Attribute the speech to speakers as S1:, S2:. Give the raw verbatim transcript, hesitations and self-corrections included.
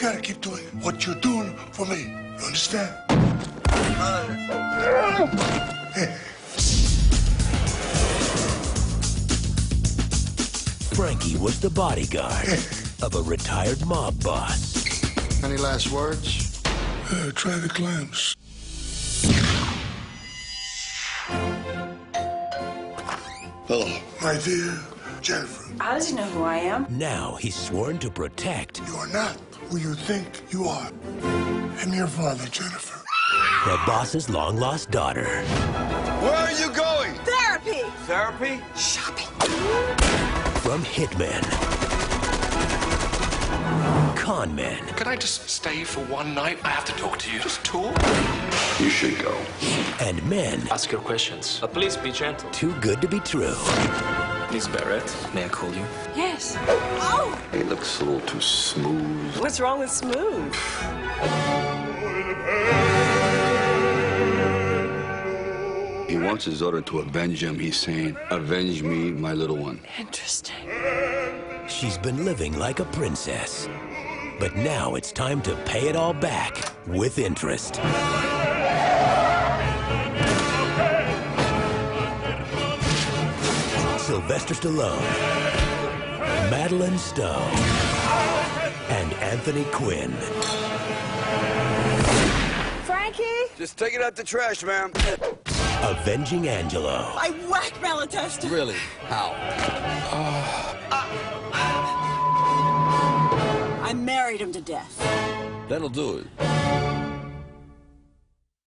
S1: gotta keep doing what you're doing for me. You understand?
S2: Frankie was the bodyguard of a retired mob boss.
S3: Any last words?
S1: Uh, try the clams. Hello, my dear Jennifer.
S4: How does he know who I am?
S2: Now he's sworn to protect
S1: You are not who you think you are. I'm your father, Jennifer.
S2: the boss's long-lost daughter.
S3: Where are you going?
S4: Therapy!
S3: Therapy?
S4: Shopping.
S2: From hitmen, con men,
S5: Can I just stay for one night? I have to talk to you. Just talk.
S3: You should go.
S2: and men
S5: Ask your questions. But please be gentle.
S2: too good to be true.
S5: Miss Barrett, may I call you?
S4: Yes. Oh!
S3: He looks a little too smooth.
S4: What's wrong with smooth?
S3: He wants his daughter to avenge him. He's saying, avenge me, my little one.
S4: Interesting.
S2: She's been living like a princess. But now it's time to pay it all back with interest. Sylvester Stallone, Madeline Stone, and Anthony Quinn.
S4: Frankie?
S3: Just take it out the trash, ma'am.
S2: Avenging Angelo.
S4: I whacked Malatesta.
S3: Really? How?
S4: I married him to death.
S3: That'll do it.